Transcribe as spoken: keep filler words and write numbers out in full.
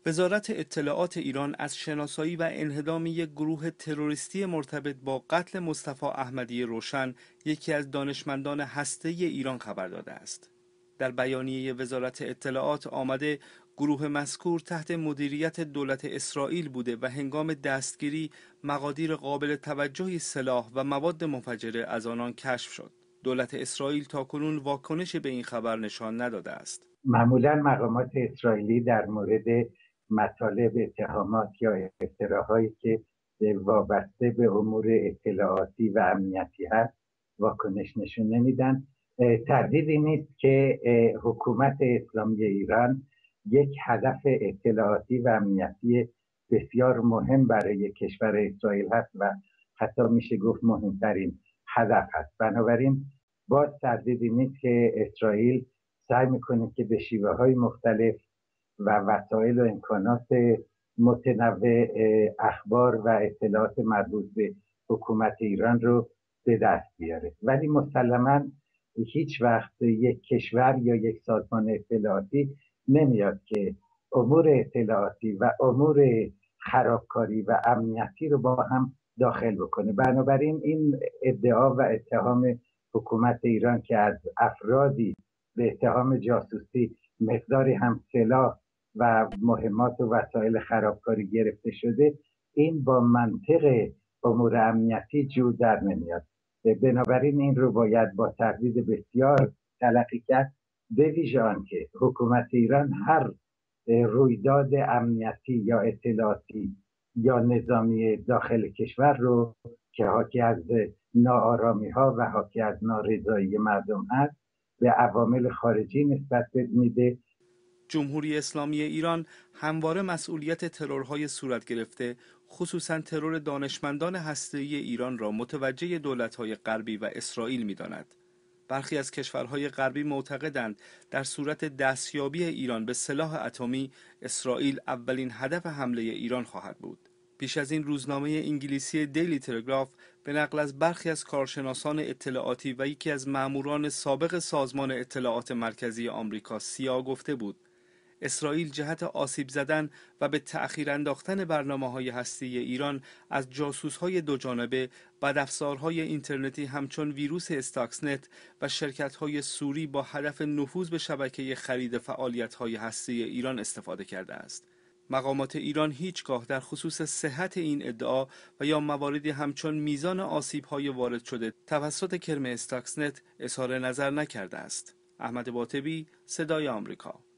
وزارت اطلاعات ایران از شناسایی و انهدام یک گروه تروریستی مرتبط با قتل مصطفی احمدی روشن، یکی از دانشمندان هسته‌ای ایران، خبر داده است. در بیانیه وزارت اطلاعات آمده گروه مذکور تحت مدیریت دولت اسرائیل بوده و هنگام دستگیری مقادیر قابل توجهی سلاح و مواد منفجره از آنان کشف شد. دولت اسرائیل تاکنون واکنش به این خبر نشان نداده است. معمولا مقامات اسرائیلی در مورد مطالب اتهامات یا افتراهایی که وابسته به امور اطلاعاتی و امنیتی هست واکنش نشون نمیدن. تردیدی نیست که حکومت اسلامی ایران یک هدف اطلاعاتی و امنیتی بسیار مهم برای کشور اسرائیل هست و حتی میشه گفت مهمترین هدف هست. بنابراین باز تردیدی نیست که اسرائیل سعی میکنه که به شیوه های مختلف و وسایل و امکانات متنوع اخبار و اطلاعات مربوط به حکومت ایران رو به دست بیاره، ولی مسلماً هیچ وقت یک کشور یا یک سازمان اطلاعاتی نمیاد که امور اطلاعاتی و امور خرابکاری و امنیتی رو با هم داخل بکنه. بنابراین این ادعا و اتهام حکومت ایران که از افرادی به اتهام جاسوسی مقداری هم سلاح و مهمات و وسایل خرابکاری گرفته شده، این با منطق امور امنیتی جور در نمیاد. بنابراین این رو باید با تردید بسیار تلقی کرد، به ویژه آنکه حکومت ایران هر رویداد امنیتی یا اطلاعاتی یا نظامی داخل کشور رو که حاکی از ناآرامی ها و حاکی از نارضایی مردم هست به عوامل خارجی نسبت میده. جمهوری اسلامی ایران همواره مسئولیت ترورهای صورت گرفته، خصوصا ترور دانشمندان هسته‌ای ایران را متوجه دولت‌های غربی و اسرائیل می‌داند. برخی از کشورهای غربی معتقدند در صورت دستیابی ایران به سلاح اتمی، اسرائیل اولین هدف حمله ایران خواهد بود. پیش از این روزنامه انگلیسی دیلی تلگراف به نقل از برخی از کارشناسان اطلاعاتی و یکی از ماموران سابق سازمان اطلاعات مرکزی آمریکا سیا گفته بود اسرائیل جهت آسیب زدن و به تأخیر انداختن برنامه‌های هسته‌ای ایران از جاسوس‌های دوجانبه، بدافزارهای اینترنتی همچون ویروس استاکسنت و شرکت‌های سوری با هدف نفوذ به شبکه خرید فعالیت‌های هسته‌ای ایران استفاده کرده است. مقامات ایران هیچگاه در خصوص صحت این ادعا و یا مواردی همچون میزان آسیب‌های وارد شده توسط کرم استاکسنت اظهار نظر نکرده است. احمد باطبی، صدای آمریکا.